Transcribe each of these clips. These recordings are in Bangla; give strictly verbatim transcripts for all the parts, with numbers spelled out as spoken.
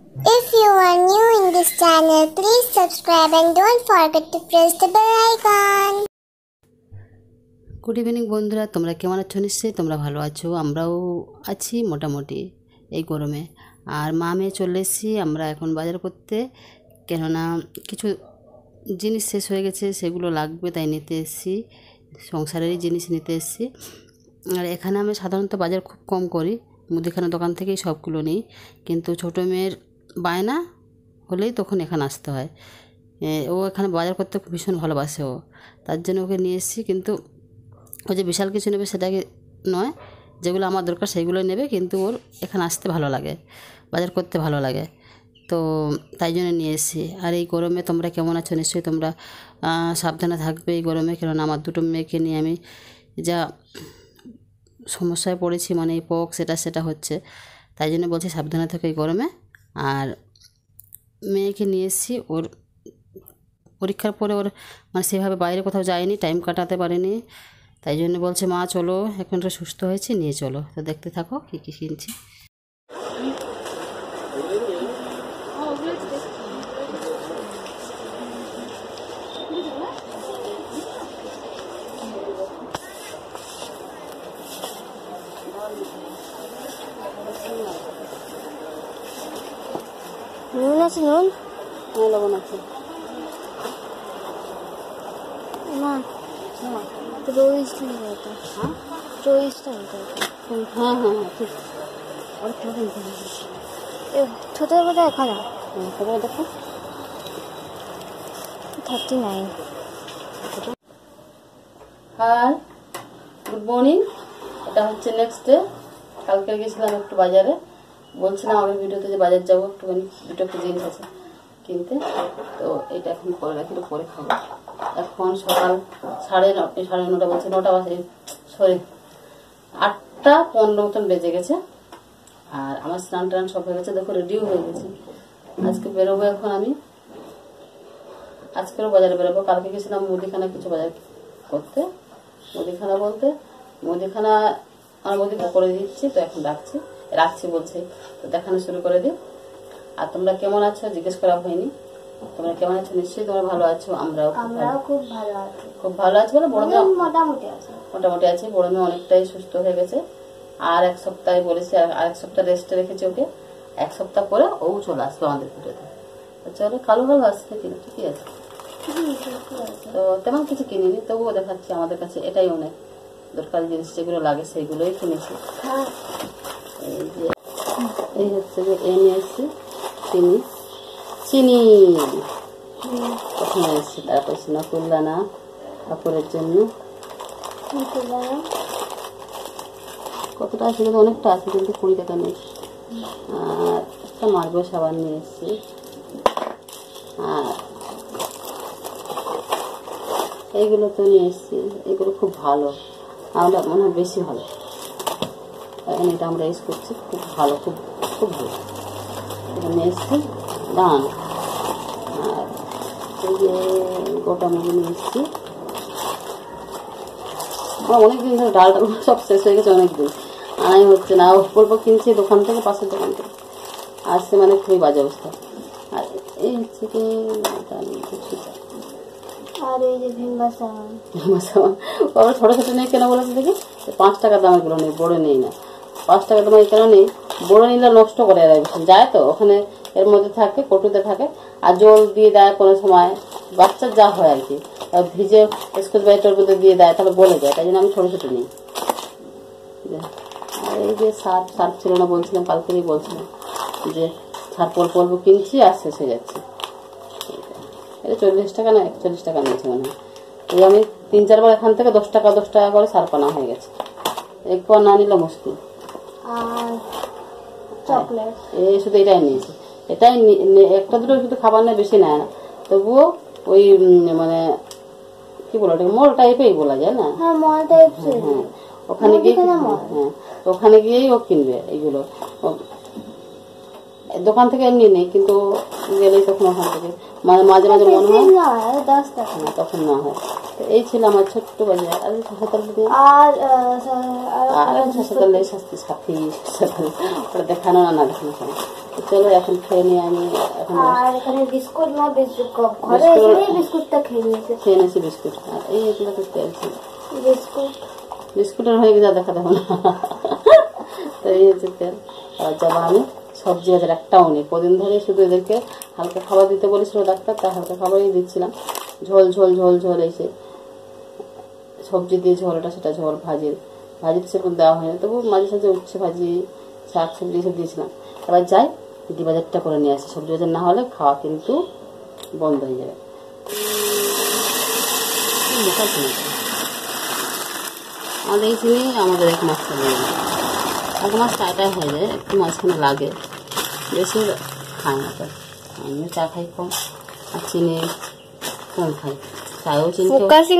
If you are new in this channel, please subscribe and don't forget to press the bell icon. Good evening বন্ধুরা, তোমরা কেমন আছো? নিশ্চয়ই তোমরা ভালো আছো। আমরাও আছি মোটামুটি এই গরমে। আর মা মেয়ে চলে এসেছি আমরা এখন বাজার করতে, কেননা কিছু জিনিস শেষ হয়ে গেছে, সেগুলো লাগবে, তাই নিতে এসেছি। সংসারেরই জিনিস নিতে এসেছি। আর এখানে আমি সাধারণত বাজার খুব কম করি, মুদিখানা দোকান থেকেই সবগুলো নিই। কিন্তু ছোটো মেয়ের বায়না হলেই তখন এখানে আসতে হয়। ও এখানে বাজার করতে ভীষণ ভালোবাসে, ও তার জন্য ওকে নিয়ে এসেছি। কিন্তু ও যে বিশাল কিছু নেবে সেটাকে নয়, যেগুলো আমার দরকার সেইগুলোই নেবে। কিন্তু ওর এখানে আসতে ভালো লাগে, বাজার করতে ভালো লাগে, তো তাই জন্য নিয়ে এসেছি। আর এই গরমে তোমরা কেমন আছো? নিশ্চয়ই তোমরা সাবধানে থাকবে এই গরমে, কেননা আমার দুটো মেয়েকে নিয়ে আমি যা সমস্যায় পড়েছি, মানে এই পক্স সেটা সেটা হচ্ছে, তাই জন্য বলছি সাবধানে থাকো এই গরমে। আর মেয়েকে নিয়ে এসেছি, ওর পরীক্ষার পরে ওর মানে সেভাবে বাইরে কোথাও যায়নি, টাইম কাটাতে পারেনি, তাই জন্য বলছে মা চলো, এখন তো সুস্থ হয়েছে, নিয়ে চলো। তো দেখতে থাকো কী কী কিনছি। নুন আছে? নুন? হ্যাঁ, লবণ আছে। না, রোইসটা নিতে হতো। হ্যাঁ রোইসটা নিতে হতো। হ্যাঁ হ্যাঁ হ্যাঁ ঠিক। আর খাবেন ছোটো করে এক হাজার। হ্যাঁ, তবে দেখো thirty nine. Hi, good morning. এটা হচ্ছে নেক্সট ডে। কালকে গেছিলাম একটু বাজারে, বলছিলাম আমি ভিডিওতে যে বাজার যাবো, একটুখানি দুটো একটু জিনিস আছে কিনতে। তো এটা এখন পরে রাখি, একটু পরে খাবো। এখন সকাল সাড়ে ন সাড়ে নটা বলছে, নটা বাজে, সরি আটটা পনেরো মতন বেজে গেছে। আর আমার স্নান টান সব হয়ে গেছে, দেখো রেডিও হয়ে গেছে। আজকে বেরোবো এখন আমি, আজকেরও বাজারে বেরোবো। কালকে গেছিলাম মুদিখানা কিছু বাজার করতে। মুদিখানা বলতে মুদিখানা আমার মুদিখানা করে দিচ্ছি, তো এখন রাখছি রাখছি বলছি, তো দেখানো শুরু করে দিই। আর তোমরা কেমন আছো জিজ্ঞেস করা হয়নি, তোমরা কেমন আছো? নিশ্চয়ই তোমরা ভালো আছো। আমরাও আমরাও খুব ভালো আছি। খুব ভালো আছি বলে বড় মেয়ে মোটামুটি আছে, মোটামুটি আছে। বড় মেয়ে অনেকটাই সুস্থ হয়ে গেছে। আর এক সপ্তাহে বলেছি, আর এক সপ্তাহ রেস্টে রেখেছি ওকে। এক সপ্তাহ পরে ও চলে আসবে আমাদের ভিডিওতে। চলো, কালো ভালো আসছে কিন্তু ঠিকই আছে। তো তেমন কিছু কিনিনি, তবুও দেখাচ্ছি। আমাদের কাছে এটাই অনেক দরকারি জিনিস, যেগুলো লাগে সেইগুলোই কিনেছি। এই যে এই হচ্ছে যে এ নিয়ে এসেছি চিনি, চিনি প্রথমে এসেছি, তারপর সিনাকুল্লানা কাপড়ের জন্য। কতটা আছে? অনেকটা আছে, কিন্তু কুড়ি টাকা নেই। আর একটা মার্গো সাবান নিয়ে এসেছি। আর এইগুলো তো নিয়ে এসেছি, এগুলো খুব ভালো, আমরা মনে হয় বেশি ভালো। এখন এটা আমরা ইউজ করছি, খুব ভালো, খুব খুব ভালো। এটা নিয়ে এসেছি ডান। আর এই যে গোটা মুগি নিয়ে এসেছি। আমার অনেকদিন ধরে ডাল ডাল সব শেষ হয়ে গেছে, অনেকদিন আনাই হচ্ছে না। অল্প অল্প কিনছি দোকান থেকে, পাশের দোকান থেকে। আসছে মানে খুবই বাজে অবস্থা। আর এই হচ্ছে কি, আর এই যে ভিমবার সাবান। ভিমবার সাবান ওরা ছোটো ছোটো নেই কেন বলেছে দেখি? পাঁচ টাকা দামের গুলো নেই, বড়ো নেই না। পাঁচ টাকা দামের কেন নেই? বড়ো নিলে নষ্ট করে দেয়, যায় তো ওখানে, এর মধ্যে থাকে, কটুতে থাকে, আর জল দিয়ে দেয় কোনো সময়, বাচ্চার যা হয় আর কি, ভিজে স্কুল বাইটের মধ্যে দিয়ে দেয়, তাহলে বলে যায়, তাই জন্য আমি ছোটো ছোটো নিই। আর এই যে সার্ফ, সার্ফ ছিল না বলছিলাম, কালকেই বলছিলাম যে সার্ফ অল্প অল্প কিনছি আর শেষ হয়ে যাচ্ছে। এটা চল্লিশ টাকা না একচল্লিশ টাকা নিয়েছে মনে হয়। এই আমি তিন চারবার এখান থেকে দশ টাকা দশ টাকা করে সার্ফ আনা হয়ে গেছে, একবার না নিলে মুশকিল। আর চকলেট এই শুধু এটাই নিয়েছি, এটাই একটা দুটো শুধু খাবার নেয়, বেশি নেয় না। তবুও ওই মানে কি বলো, ওটাকে মল টাইপেই বলা যায় না? হ্যাঁ, মল টাইপ। হ্যাঁ, ওখানে গিয়ে হ্যাঁ ওখানে গিয়েই ও কিনবে এইগুলো। দোকান থেকে এমনি নেই, কিন্তু গেলেই তখন ওখান থেকে মাঝে মাঝে মনে হয় দশ টাকা তখন না হয়। এই ছিল আমার ছোট্ট বাজার। আর আর শশাতলে শাস্তি সাথী ওটা দেখানো না না দেখানো। চলো এখন খেয়ে নিয়ে আমি এখন আর এখানে বিস্কুট না বিস্কুট কম ঘরে এসে বিস্কুটটা খেয়ে নিয়েছে খেয়ে নিয়েছি বিস্কুট। আর এই এগুলো তো তেলছি বিস্কুট বিস্কুটের হয়ে গেছে দেখা দেখো না। তো এই হচ্ছে তেল। আর যাবো আমি সবজি বাজার একটাও নেই কদিন ধরে শুধু এদেরকে হালকা খাবার দিতে বলেছিল ডাক্তার, তাই হালকা খাবারই দিচ্ছিলাম। ঝোল ঝোল ঝোল ঝোল এসে সবজি দিয়ে ঝোলটা সেটা ঝোল ভাজি ভাজি তো সেরকম দেওয়া হয়নি, তবু মাঝে সাঝে উচ্ছে ভাজি শাক সবজি এসব দিয়েছিলাম। এবার যাই দি বাজারটা করে নিয়ে আসি, সবজি বাজার না হলে খাওয়া কিন্তু বন্ধ হয়ে যাবে। আমাদের এইখানে আমাদের এক মাছটা নিয়ে যায়, এক মাছ টাটাই হয়ে যায়, একটু মাঝখানে লাগে, বেশি খায় না। তার আমি চা খাই কম আর চিনি কম খাই, চায়ও চিনি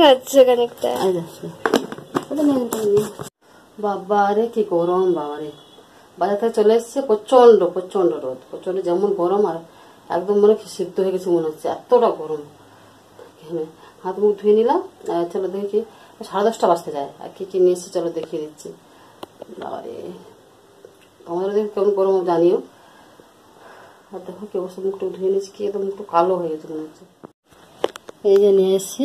বাবা রে কি গরম, বাবা রে বাজার থেকে চলে এসছে প্রচন্ড প্রচন্ড রোদ, প্রচন্ড যেমন গরম আর একদম মনে সিদ্ধ হয়ে গেছে মনে হচ্ছে, এতটা গরম। এখানে হাত মুখ ধুয়ে নিলাম, চলো দেখি সাড়ে দশটা বাজতে যায়। আর কি কি নিয়ে এসছে চলো দেখিয়ে দিচ্ছি। বাবারে তোমাদের ওদিকে কেমন গরম জানিও। আর দেখো কি অবস্থা, মুখটা ধুয়ে নিচ্ছি, কি একদম মুখটা কালো হয়ে গেছে মনে হচ্ছে। এই যে নিয়ে এসছি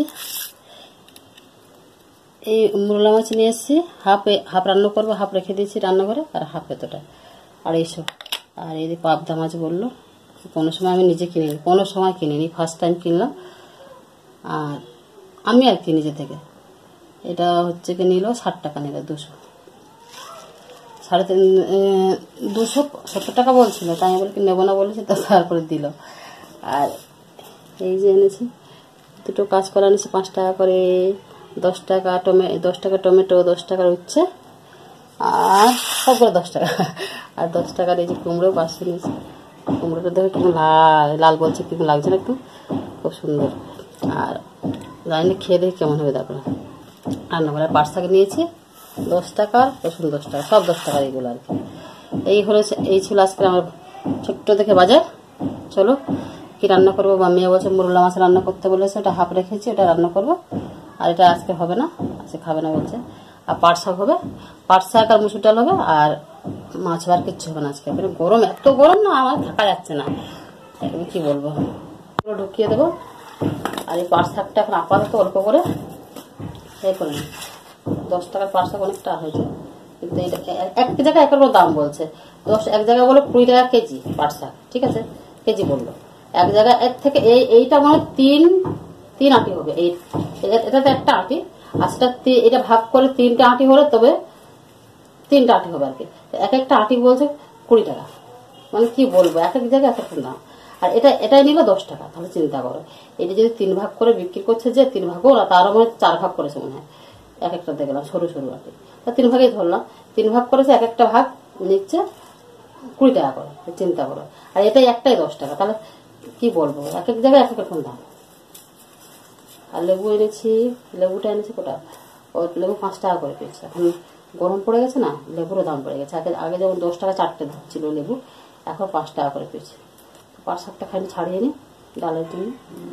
এই মুরলা মাছ নিয়ে এসছি, হাফ হাফ রান্না করবো, হাফ রেখে দিয়েছি রান্নাঘরে, আর হাফ এতটা আড়াইশো। আর এই যে পাবদা মাছ বললো, কোনো সময় আমি নিজে কিনিনি, কোনো সময় কিনিনি, ফার্স্ট টাইম কিনলাম। আর আমি আর কি নিজে থেকে, এটা হচ্ছে কি নিল ষাট টাকা নিল, দুশো সাড়ে তিন দুশো সত্তর টাকা বলছিল, তাই আমি বলি কি নেবো না বলেছি, তো তারপরে দিল। আর এই যে এনেছি দুটো কাজ করা এনেছি পাঁচ টাকা করে, দশ টাকা টমে দশ টাকা টমেটো, দশ টাকার উচ্ছে, আর সবগুলো দশ টাকা। আর দশ টাকার এই যে কুমড়ো বাসি নিয়েছি, কুমড়োটা দেখো কেমন লাল লাল বলছে, কেমন লাগছে না একটু, খুব সুন্দর। আর জানি না খেয়ে দেখি কেমন হবে, দেখো রান্না করে। পাঁচ টাকা নিয়েছি দশ টাকা, রসুন দশ টাকা, সব দশ টাকার এইগুলো আর কি। এই হলো এই ছিল আজকে আমার ছোট্ট দেখে বাজার। চলো কি রান্না করবো, বা মেয়ে বলছে মুরলা মাছ রান্না করতে বলেছে, ওটা হাফ রেখেছি, ওটা রান্না করবো। আর এটা আজকে হবে না, আজকে খাবে না বলছে। আর পাট শাক হবে, পাট শাক আর মুসুর ডাল হবে, আর মাছ আর কিচ্ছু হবে না আজকে। মানে গরম, এত গরম না আমার থাকা যাচ্ছে না, আমি কি বলবো, পুরো ঢুকিয়ে দেবো। আর এই পাট শাকটা এখন আপাতত অল্প করে এই করে নিই, দশ টাকার পাট শাক অনেকটা হয়েছে, কিন্তু এটা এক জায়গায় এক দাম বলছে, দশ এক জায়গায় বলো কুড়ি টাকা কেজি পাট শাক, ঠিক আছে কেজি বললো এক জায়গায়। এর থেকে এই এইটা মানে তিন তিন আঁটি হবে, এই এটাতে একটা আঁটি, আর সেটা এটা ভাগ করে তিনটা আঁটি হলে তবে তিনটা আঁটি হবে আর কি। এক একটা আঁটি বলছে কুড়ি টাকা, মানে কি বলবো, এক এক জায়গায় এক একটা দাম। আর এটা এটাই নিল দশ টাকা, তাহলে চিন্তা করো, এটা যদি তিন ভাগ করে বিক্রি করছে, যে তিন ভাগও না, তারও মানে চার ভাগ করেছে মনে হয়, এক একটা দেখলাম সরু সরু আঁটি, তা তিন ভাগেই ধরলাম, তিন ভাগ করেছে, এক একটা ভাগ নিচ্ছে কুড়ি টাকা করে, চিন্তা করো। আর এটাই একটাই দশ টাকা, তাহলে কি বলবো, এক এক জায়গায় এক এক রকম দাম। আর লেবু এনেছি, লেবুটা এনেছি কোটা, ও লেবু পাঁচ টাকা করে পেয়েছে, এখন গরম পড়ে গেছে না, লেবুরও দাম পড়ে গেছে। আগে আগে যেমন দশ টাকা চারটে ছিল লেবু, এখন পাঁচ টাকা করে পেয়েছে। পাঁচ শাকটা খাইনি ছাড়িয়ে নিই ডালের জন্য,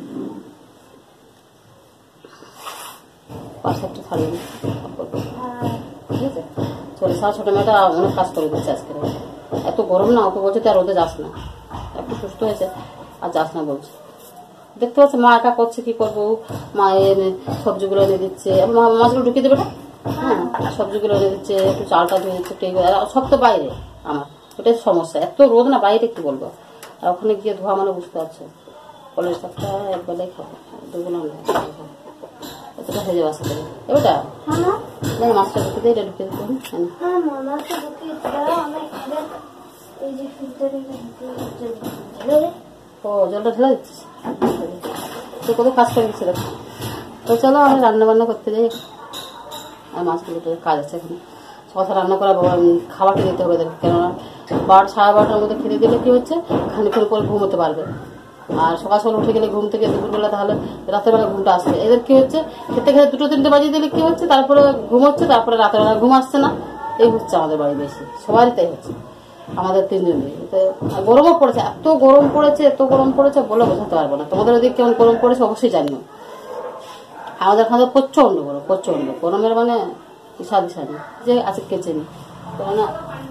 পাঁচ শাকটা ছাড়িয়ে নিই, ঠিক আছে। চলে সারা ছোটো মেয়েটা অনেক কাজ করে দিচ্ছে আজকে, এত গরম না, ওকে বলছে তার রোদে যাস না, একটু সুস্থ হয়েছে আর যাস না বলছে। দেখতে পাচ্ছি মা একা করছে, কি করবো, মা এনে সবজিগুলো এনে দিচ্ছে, মা মাছগুলো ঢুকিয়ে দেবে, হ্যাঁ সবজিগুলো এনে দিচ্ছে, একটু চালটা ধুয়ে দিচ্ছে, একটু এইগুলো, সব তো বাইরে আমার, ওটাই সমস্যা, এত রোদ না বাইরে, কি বলবো। আর ওখানে গিয়ে ধোয়া মানে বুঝতে পারছো, কলের শাকটা একবেলাই খাবো, দুগুলো এতটা হয়ে যাবে আশা করি। এবারটা দেখি মাছটা ঢুকে দিয়ে এটা ঢুকে দিতে ও জলটা ঢেলে দিচ্ছিস, তো কত কাজ করে দিচ্ছে দেখো। তো চলো আমি রান্না বান্না করতে যাই, আর মাছগুলো কাজ আছে এখানে, কথা রান্না করা খাবারটা দিতে হবে দেখো, কেননা বার সাড়ে বারোটার মধ্যে খেতে দিলে কি হচ্ছে, খানিক্ষণ পরে ঘুমোতে পারবে। আর সকাল সকাল উঠে গেলে ঘুম থেকে দুপুরবেলা, তাহলে রাতের বেলা ঘুমটা আসছে। এদের কি হচ্ছে, খেতে খেতে দুটো তিনটে বাজিয়ে দিলে কি হচ্ছে, তারপরে ঘুমোচ্ছে, তারপরে রাতের বেলা ঘুম আসছে না, এই হচ্ছে আমাদের বাড়ি বেশি, সবারই তাই হচ্ছে, আমাদের তিনজনই। গরমও পড়েছে, এত গরম পড়েছে, এত গরম পড়েছে বলে বোঝাতে পারবো না। তোমাদের ওদিকে কেমন গরম পড়েছে অবশ্যই জানিও। আমাদের খাওয়া প্রচণ্ড গরম, প্রচণ্ড গরমের মানে সাদি সাদি যে আছে কেচে নি না।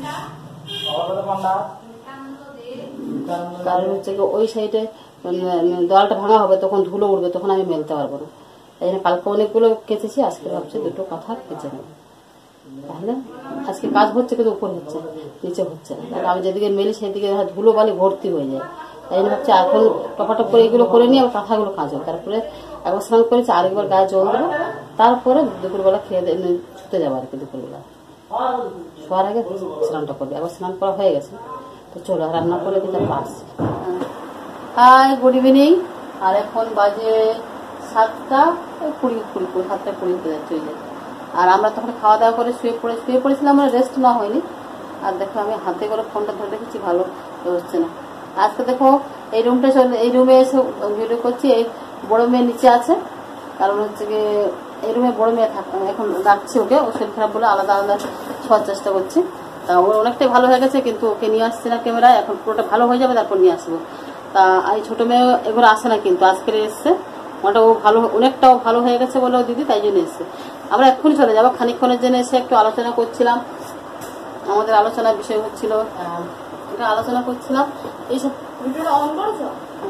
কারণ হচ্ছে কি ওই সাইডে দেওয়ালটা ভাঙা হবে, তখন ধুলো উঠবে, তখন আমি মেলতে পারবো না। তাই জন্য কালকে অনেকগুলো কেচেছি, আজকে ভাবছি দুটো কাঁথা কেচে নেব। তাহলে আজকে কাজ হচ্ছে কিন্তু উপর হচ্ছে, নিচে হচ্ছে না। তাহলে আমি যেদিকে মেলি সেদিকে ধুলো বালি ভর্তি হয়ে যায়। তাই জন্য ভাবছি এখন টপাটপ করে এগুলো করে নিয়ে আবার কাঁথাগুলো কাজবো। তারপরে একবার স্নান করেছি, আরেকবার গায়ে জল দেবো, তারপরে দুপুরবেলা খেয়ে শুতে যাবো আর কি। দুপুরবেলা শোয়ার আগে স্নানটা করবে। একবার স্নান করা হয়ে গেছে, তো চলো রান্না করে দিতে পারছি। High, good evening. আর এখন বাজে সাতটা কুড়ি কুড়ি কুড়ি সাতটা কুড়ি হতে যাচ্ছে ওই যে। আর আমরা তখন খাওয়া দাওয়া করে শুয়ে পড়ে শুয়ে পড়েছিলাম, আমরা রেস্ট না হয়নি। আর দেখো আমি হাতে করে ফোনটা ধরে রেখেছি, ভালো হচ্ছে না। আজকে দেখো এই রুমটা চলে, এই রুমে এসে ভিডিও করছি। এই বড় মেয়ে নিচে আছে, কারণ হচ্ছে কি এই রুমে বড় মেয়ে থাক এখন রাখছি ওকে, ও শরীর খারাপ বলে আলাদা আলাদা শোয়ার চেষ্টা করছি। তা ওর অনেকটাই ভালো হয়ে গেছে, কিন্তু ওকে নিয়ে আসছে না ক্যামেরায়। এখন পুরোটা ভালো হয়ে যাবে, তারপর নিয়ে আসবো। তা এই ছোট মেয়ে এগুলো আসে না, কিন্তু আজকে এসছে। ওটা ও ভালো, অনেকটাও ভালো হয়ে গেছে বলে ও দিদি, তাই জন্য এসছে। আমরা এক্ষুনি চলে যাবো। খানিকক্ষণের জন্য এসে একটু আলোচনা করছিলাম, আমাদের আলোচনার বিষয় হচ্ছিল, এটা আলোচনা করছিলাম এইসব। ভিডিওটা অন করেছো?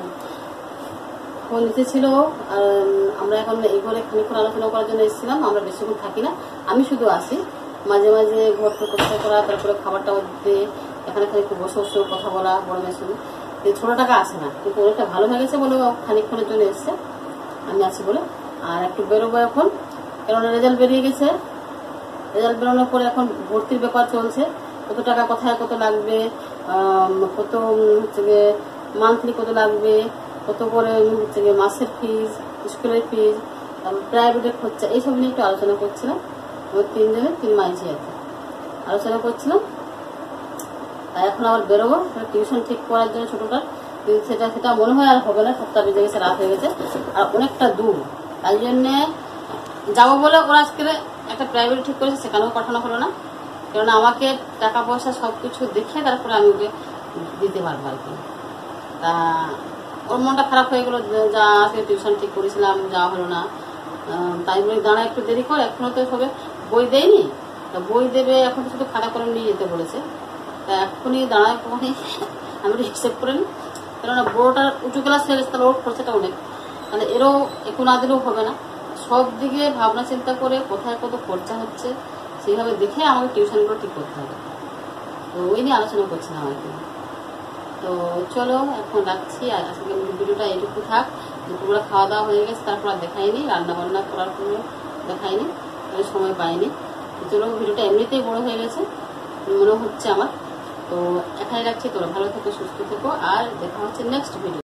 ও নিচে ছিল, আমরা এখন এই ঘরে খানিকক্ষণ আলোচনা করার জন্য এসেছিলাম। আমরা বেশিক্ষণ থাকি না, আমি শুধু আসি মাঝে মাঝে ঘরটা পরিষ্কার করা, তারপরে খাবারটা দিতে, এখানে খানিকক্ষণ বসে বসে কথা বলা বড় মেয়ের সঙ্গে। ছোট টাকা আসে না, কিন্তু অনেকটা ভালো হয়ে গেছে বলে খানিকক্ষণের জন্য এসছে, আমি আছি বলে। আর একটু বেরোবো এখন, কেননা রেজাল্ট বেরিয়ে গেছে। রেজাল্ট বেরোনোর পরে এখন ভর্তির ব্যাপার চলছে, কত টাকা কোথায় কত লাগবে, কত হচ্ছে গিয়ে মান্থলি কত লাগবে, কত করে হচ্ছে গিয়ে মাসের ফিজ, স্কুলের ফিজ, প্রাইভেটের খরচা, এইসব নিয়ে একটু আলোচনা করছিলাম। ওই তিনজনের তিন মাইজি আর কি আলোচনা করছিলাম। তাই এখন আবার বেরোবো টিউশন ঠিক করার জন্য ছোটটার, কিন্তু সেটা সেটা মনে হয় আর হবে না, সপ্তাহ বেজে গেছে, রাত হয়ে গেছে, আর অনেকটা দূর। তাই জন্যে যাবো বলে ওরা আজকে একটা প্রাইভেট ঠিক করেছে, সেখানেও পাঠানো হলো না। কেননা আমাকে টাকা পয়সা সব কিছু দেখে তারপরে আমি ওকে দিতে পারবো আর কি। তা ওর মনটা খারাপ হয়ে গেলো, যা আজকে টিউশন ঠিক করেছিলাম যাওয়া হলো না। তাই বলে দাঁড়া একটু দেরি কর, এখনো তো সবে বই দেয়নি, তা বই দেবে এখন শুধু খাতা করে নিয়ে যেতে বলেছে। তা এখনই দাঁড়ায় কখনই আমি হিসেব করে নিই, কেননা বড়োটার উঁচু ক্লাস হয়ে গেছে, তাহলে ওর খরচাটা অনেক, তাহলে এরও একটু না দিলেও হবে না। সব দিকে ভাবনা চিন্তা করে কোথায় কত খরচা হচ্ছে সেইভাবে দেখে আমাকে টিউশনগুলো ঠিক করতে হবে। তো ওই নিয়ে আলোচনা করছিলাম আর কি। তো চলো এখন রাখছি, আর আজকে ভিডিওটা এইটুকু থাক। দুপুরবেলা খাওয়া দাওয়া হয়ে গেছে, তারপর আর দেখাইনি, রান্না বান্না করার জন্য দেখাইনি, সময় পাইনি। চলো ভিডিওটা এমনিতেই বড় হয়ে গেছে মনে হচ্ছে আমার। তো এখানে রাখছি, তোমরা ভালো থেকো, সুস্থ থেকো, আর দেখা হচ্ছে নেক্সট ভিডিও।